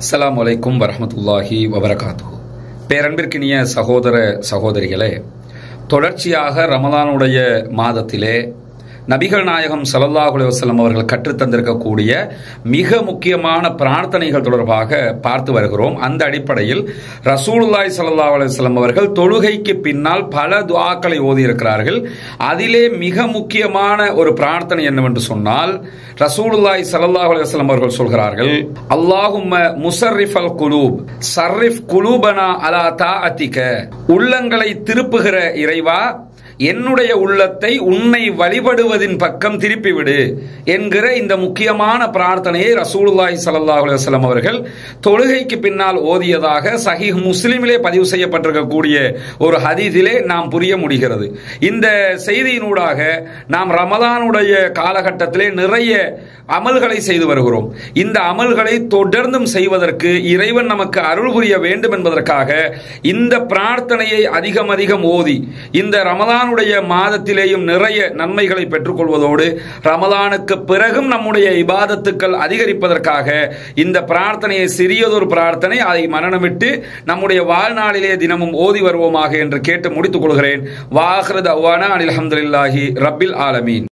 அஸ்ஸலாமு அலைக்கும் வரஹ்மத்துல்லாஹி வபரகாத்துஹு. பேரன்பிற்கினிய சகோதர சகோதரிகளே, தொடர்ச்சியாக ரமலானுடைய மாதத்திலே நபிகள் நாயகம் ஸல்லல்லாஹு அலைஹி வஸல்லம் அவர்கள் கற்றுத்தந்திருக்கக்கூடிய மிக முக்கியமான பிரார்த்தனைகள் தொடர்பாக பார்த்து வருகிறோம். அந்த அடிப்படையில் ரசூலுல்லாஹி ஸல்லல்லாஹு அலைஹி வஸல்லம் அவர்கள் தொழுகைக்கு பின்னால் பல துஆக்களை ஓதியிருக்கிறார்கள். அதிலே மிக முக்கியமான ஒரு பிரார்த்தனை என்னவென்று சொன்னால், ரசூலுல்லாஹி ஸல்லல்லாஹு அலைஹி வஸல்லம் அவர்கள் சொல்கிறார்கள், அல்லாஹும்ம முஸர்ரிஃபல் குலூப் ஸர்ரிஃப் குலூபனா அலா தாஅத்திக. உள்ளங்களை திருப்புகிற இறைவா, என்னுடைய உள்ளத்தை உன்னை வழிபடுவதின் பக்கம் திருப்பிவிடு என்கிற இந்த முக்கியமான பிரார்த்தனையை ரசூலுல்லாஹி ஸல்லல்லாஹு அலைஹி வஸல்லம் அவர்கள் தொழுகைக்கு பின்னால் ஓதியதாக சஹீஹ் முஸ்லிமிலே பதிவு செய்யப்பட்டிருக்கக்கூடிய ஒரு ஹதீஸிலே நாம் புரிய முடிகிறது. இந்த செய்தியினூடாக நாம் ரமலானுடைய காலகட்டத்திலே நிறைய அமல்களை செய்து வருகிறோம். இந்த அமல்களை தொடர்ந்தும் செய்வதற்கு இறைவன் நமக்கு அருள் புரிய வேண்டும் என்பதற்காக இந்த பிரார்த்தனையை அதிகம் அதிகம் ஓதி இந்த ரமலானுடைய மாதத்திலேயும் நிறைய நன்மைகளை பெற்றுக்கொள்வதோடு ரமலானுக்கு பிறகும் நம்முடைய இபாதத்துக்கள் அதிகரிப்பதற்காக இந்த பிரார்த்தனையை, சிறியதொரு பிரார்த்தனை, அதை மனனமிட்டு நம்முடைய வாழ்நாளிலே தினமும் ஓதி வருவோமாக என்று கேட்டு முடித்துக் கொள்கிறேன். வாஹிரு தஅவானா அனில் ஹம்துலில்லாஹி ரப்பில் ஆலமீன்.